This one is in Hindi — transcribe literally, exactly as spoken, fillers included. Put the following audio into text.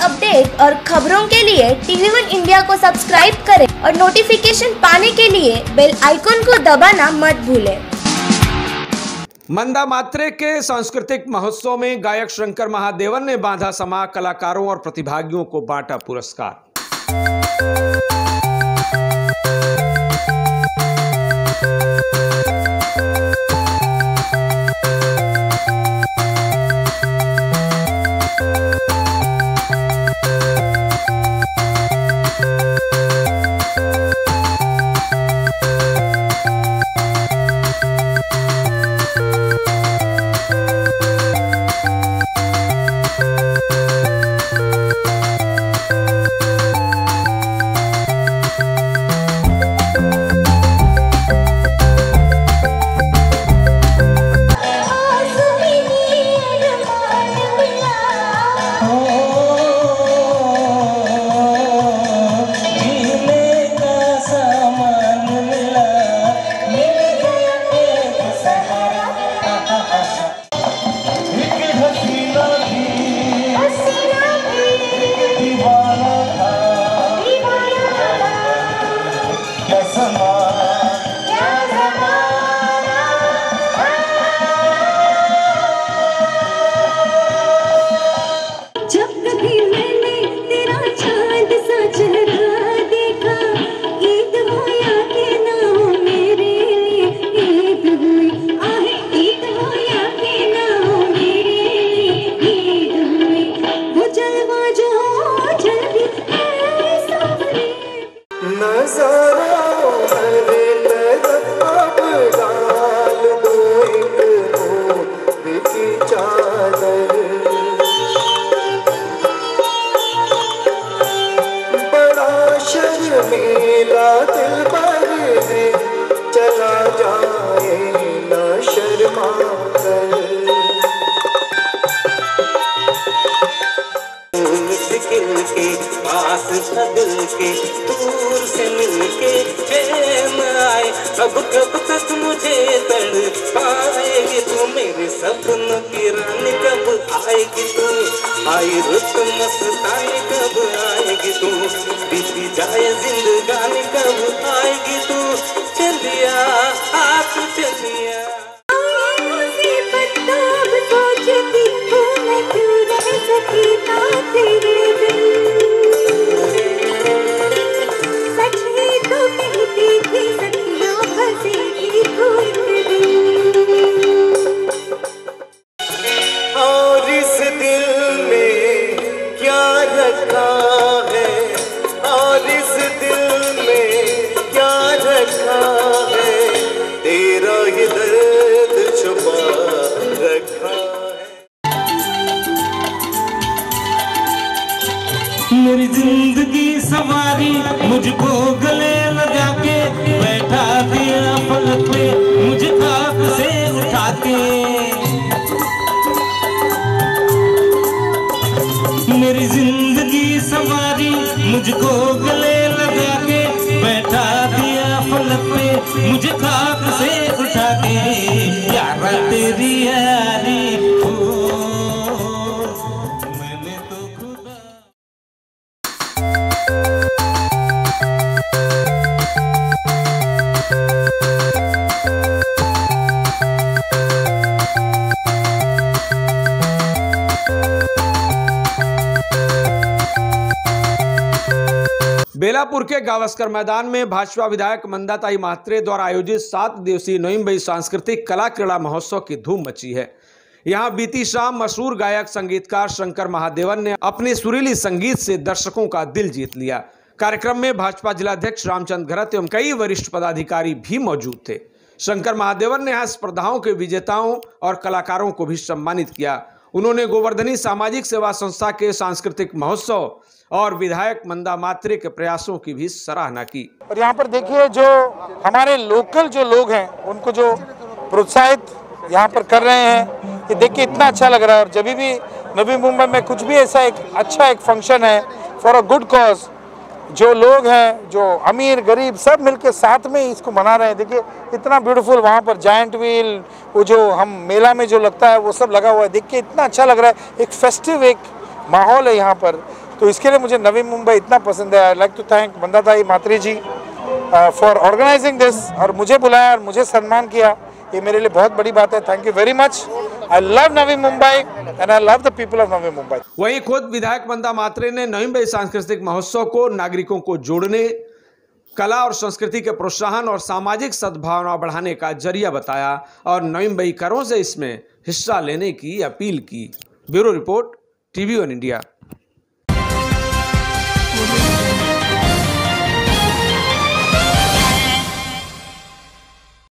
अपडेट और खबरों के लिए टीवी वन इंडिया को सब्सक्राइब करें और नोटिफिकेशन पाने के लिए बेल आइकन को दबाना मत भूलें। मंदा मात्रे के सांस्कृतिक महोत्सव में गायक शंकर महादेवन ने बांधा समा, कलाकारों और प्रतिभागियों को बांटा पुरस्कार। मेरा दिल भर है, चला जाए ना शर्मा कर। मुश्किल के पास दिल के दूर से मिलके चैन आए, अब कब तक मुझे तड़ पाएगी तू, मेरे सपनों की रानी कब आएगी तू, आई रुत मस्तानी कब आएगी तू, बीती जाए जिंदगानी कब आएगी तू, चलिया आप चलिया। सोचती हूँ मैं क्यों रह सकी ना तेरे बिन, सच ही तो कहती थी सखियों फंसेगी तू एक दिन, और इस दिल में क्या रखा है, और इस दिल में क्या रखा है, तेरा ही दर्द छुपा रखा है। मेरी जिंदगी सवारी मुझको गले लगा के, बैठा दिया पलक पे मुझे खाक से उठा के, मेरी जिंदगी सवारी मुझको गले लगा के, बैठा दिया पलक पे मुझे खाक से उठा के, यारा तेरी यारी मैंने तो खुदा। बेलापुर के गावस्कर मैदान में भाजपा विधायक मंदाताई मात्रे द्वारा आयोजित सात दिवसीय नोइम्बई सांस्कृतिक कला क्रीड़ा महोत्सव की धूम मची है। यहां बीती शाम मशहूर गायक संगीतकार शंकर महादेवन ने अपने सुरीली संगीत से दर्शकों का दिल जीत लिया। कार्यक्रम में भाजपा जिलाध्यक्ष रामचंद्र घरत एवं कई वरिष्ठ पदाधिकारी भी मौजूद थे। शंकर महादेवन ने यहाँ स्पर्धाओं के विजेताओं और कलाकारों को भी सम्मानित किया। उन्होंने गोवर्धनी सामाजिक सेवा संस्था के सांस्कृतिक महोत्सव और विधायक मंदा मात्रे के प्रयासों की भी सराहना की। और यहाँ पर देखिए जो हमारे लोकल जो लोग हैं उनको जो प्रोत्साहित यहाँ पर कर रहे हैं, ये देख के इतना अच्छा लग रहा है। और जब भी नवी मुंबई में कुछ भी ऐसा एक अच्छा एक फंक्शन है फॉर अ गुड कॉज, जो लोग हैं जो अमीर गरीब सब मिलके साथ में इसको मना रहे हैं। देखिए इतना ब्यूटीफुल वहाँ पर जायंट व्हील, वो जो हम मेला में जो लगता है वो सब लगा हुआ है, देख के इतना अच्छा लग रहा है। एक फेस्टिव एक माहौल है यहाँ पर। तो इसके लिए मुझे नवी मुंबई इतना पसंद है। I like to thank Mandatai Matre ji for organising this, और मुझे बुलाया और मुझे सम्मान किया, ये मेरे लिए बहुत बड़ी बात है। Thank you very much. I love Navi Mumbai and I love the people of Navi Mumbai. वहीं खुद विधायक मंदा मात्रे ने नवी मुंबई सांस्कृतिक महोत्सव को नागरिकों को जोड़ने, कला और संस्कृति के प्रोत्साहन और सामाजिक सद्भावना बढ़ाने का जरिया बताया और नवी मुंबईकरों से इसमें हिस्सा लेने की अपील की। Bureau report, TV one India.